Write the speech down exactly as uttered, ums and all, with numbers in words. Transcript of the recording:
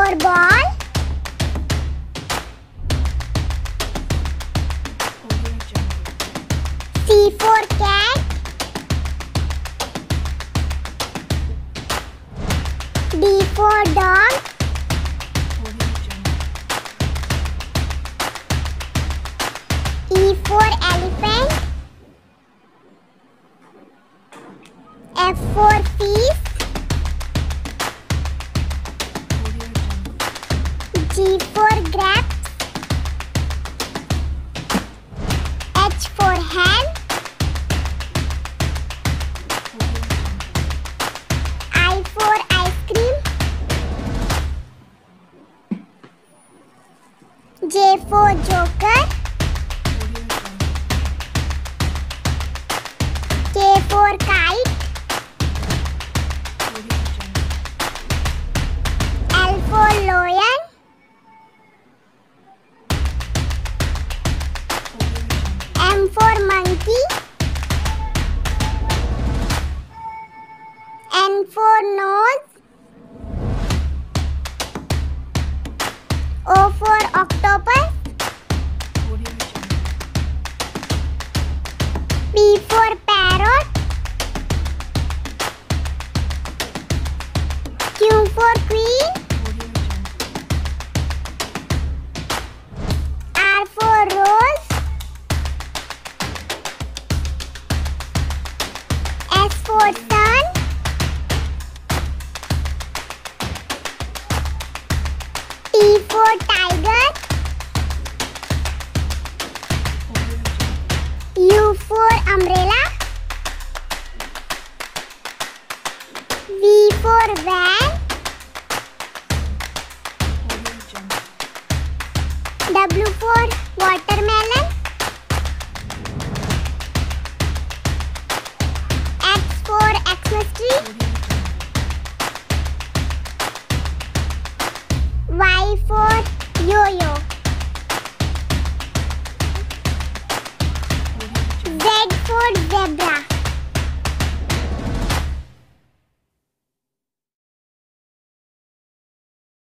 for ball. C for cat. D for dog. E for elephant. F for fish. G for grapes. H for hen. I for ice cream. J for joker. K for kite. L for lion. M for monkey. N for nose. O for octopus. P for parrot. Q for queen. R for rose. S for sun. T for tiger. U for umbrella. V for van. W for watermelon. X for Xmas tree. Y for yo-yo. Z for zebra.